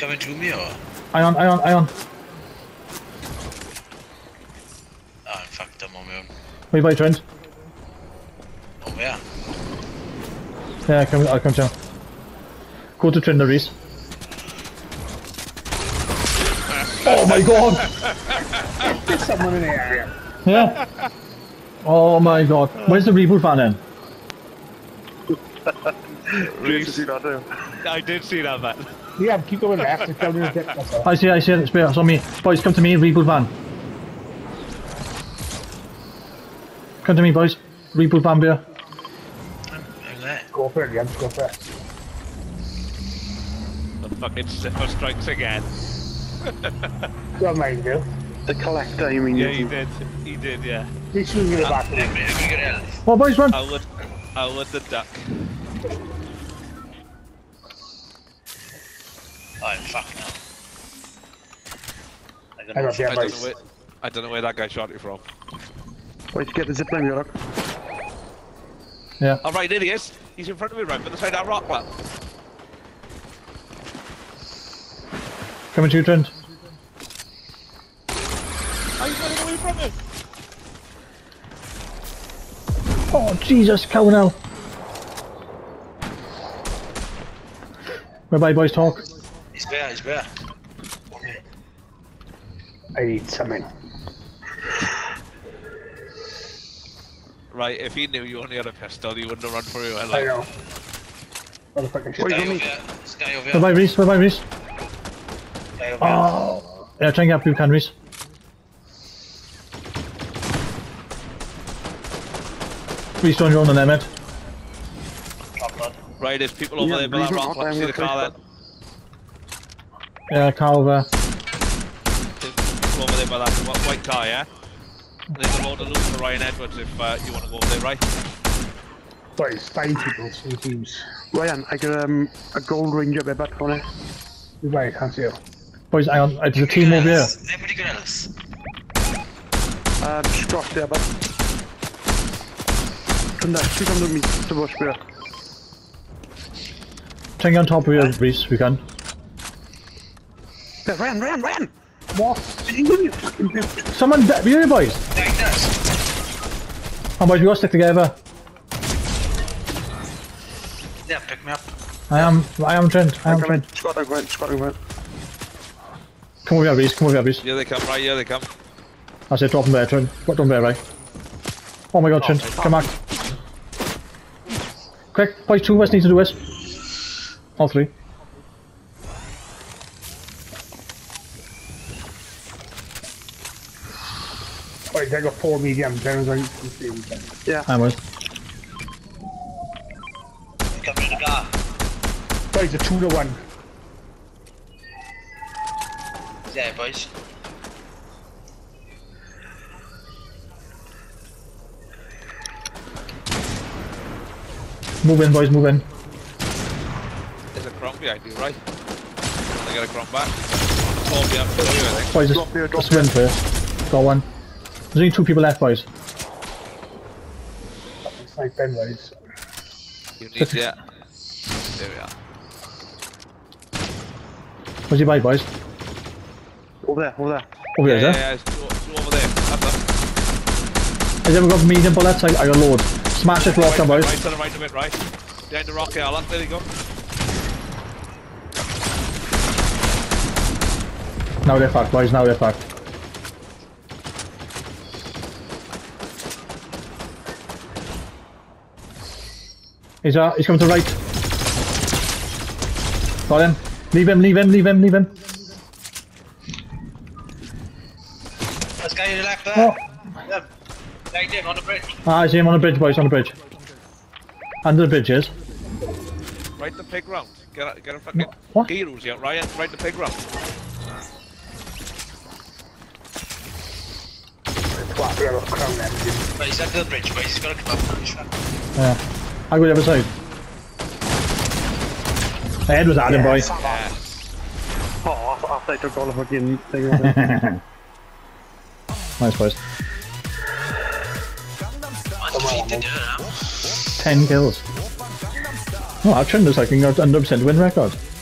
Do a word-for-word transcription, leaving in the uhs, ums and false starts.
coming to me or? Ion, Ion, Ion. Oh, I'm fucked up on my own. Wait by Trent. Oh, where? Yeah, come, I'll come down. Go to Trent, Reese. Oh my god! There's someone in the area. Yeah. Oh my god. Where's the reboot van then? Did you see that too? I did see that, man. Yeah, keep going left. It's down your dip. That's all. I see, I see it. It's there. It's on me. Boys, come to me. Reboot van. Come to me, boys. Reboot van beer. I'm there. Go for it, yeah. Go for it. The fucking Zipper strikes again. Don't mind you. The collector, you mean? Yeah, he did. He did, yeah. He's shooting you in the back. Every, every good health. Oh, boys, run. I'll let, I'll let the duck. Oh, I'm fucked now. I I don't got know. the I don't know advice. where, I don't know where that guy shot you from. Wait to get the zipline, you look. Yeah. Oh, right, there he is. He's in front of me, right, by the side of that rock, man. Coming to you, Trent. Are you running away from him? Oh, Jesus, cow now. Bye bye, boys, talk. He's there, he's there. I need something. Right, if he knew you only had a pistol, he wouldn't have run for you. I Like. know. Motherfucking shit. Wait, Guy let over me. there. This guy over Bye here. bye, Reese. Bye bye, Reese. Guy over there. Oh. Yeah, try and get up you can, Reese. Reese, don't you own the limit? Top blood. Right, there's people over Yeah, there by that leave it rock. up, Let's I'm see the gonna car push then. Yeah, car over. There's people over there by that wh- white car, yeah? There's a load of loot for Ryan Edwards if uh, you want to go over there, right? Boys, five people, two teams. Ryan, I got um, a gold ranger bit back on it. Right, can't see you. Boys, I on. There's a team over here. Everybody good health. Um, Scott there, but. Come down, she comes with me to bush beer. Try and get on top of you, Reese, if you can. Yeah, Ryan, Ryan, Ryan! What? You fucking bitch. Someone, be here, boys. Like this. Come on, boys, we gotta stick together. Yeah, pick me up. I am, I am Trent. I am Come in, Trent. Scott, I'm going, Scott, I'm going. Come over here, Reese. Come over here, Reese. Here they come, right, here they come. I said drop them there, Trent. Drop them there, right? Oh my god, Trent. Come back. Quick, boys, two of us need to do this. All three. Boys, I got four mediums. Then I'm confused. Yeah. I was. Come in the car. Boys, a two to one. Yeah, boys. Move in, boys, move in. There's a crumb behind you, right? They got a crumb back. All behind you, I think. Boys, Drop here, just, drop just win first. Got one. There's only two people left, boys. It's like Ben, boys. You need, yeah. There we are. Where's your bike, boys? Over there, over there. Over Yeah, here, yeah, is yeah, it's two, two over there. That's up. Has everyone got medium bullets? I, I got load. Smash this rock Right, down, boys. right to the right of it, right? Behind the rock here, Alan. There you go. Now they're fucked, boys. Now they're fucked. He's uh, he's coming to the right. Got him. Leave him, leave him, leave him, leave him. This guy to the left there. Oh. Yeah. Right there on the bridge. Ah, I see him on the bridge, boys, on the bridge. Under the bridge, yes. Right the playground. Get a, get a fucking What? heroes here, Ryan. Right the playground. Twat, we have a crown engine. Right, he's under the bridge, boys. He's got to come up. He's got- Yeah. I go the other side. The head was at him, boy. Yeah. Oh, after, after I took all the fucking thing off it. Nice, boys. Undefeated, you know. Ten kills. Oh, that trend is like an one hundred percent win record.